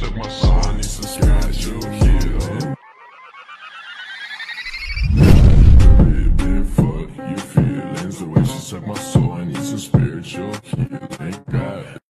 suck my soul. I need some spiritual healing. Baby, fuck your feelings, the way she suck my soul.